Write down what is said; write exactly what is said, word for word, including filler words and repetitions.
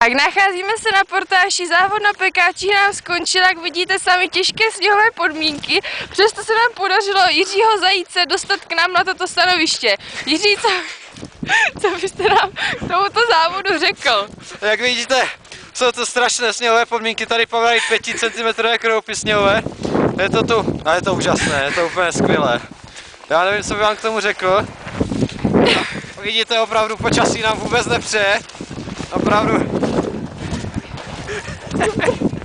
Tak nacházíme se na portáži, závod na pekáčích nám skončil, jak vidíte sami, těžké sněhové podmínky, přesto se nám podařilo Jiřího Zajíce dostat k nám na toto stanoviště. Jiří, co, co byste nám k tomuto závodu řekl? Jak vidíte, jsou to strašné sněhové podmínky, tady padají pěti centimetrové kroupy sněhové. Je to tu, a je to úžasné, je to úplně skvělé. Já nevím, co bych vám k tomu řekl. Vidíte, opravdu počasí nám vůbec nepřeje. Opravdu.